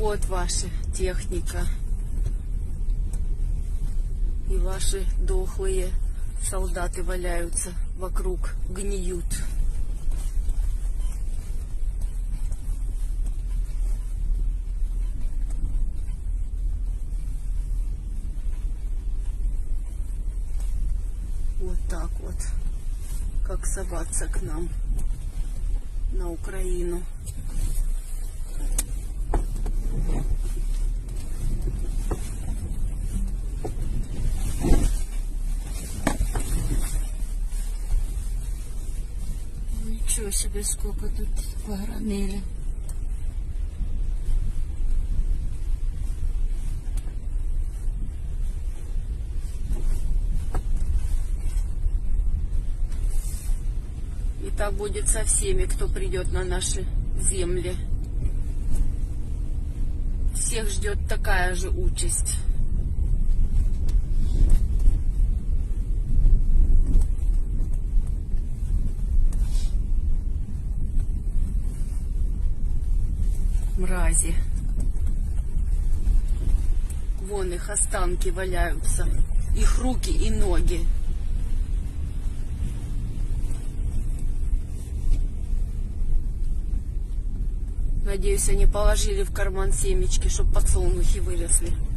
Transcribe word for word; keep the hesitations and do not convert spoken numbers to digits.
Вот ваша техника. И ваши дохлые солдаты валяются вокруг, гниют. Вот так вот, как соваться к нам на Украину. Ничего себе, сколько тут погромили. И так будет со всеми, кто придет на наши земли. Всех ждет такая же участь. Мрази. Вон их останки валяются. Их руки и ноги. Надеюсь, они положили в карман семечки, чтобы подсолнухи выросли.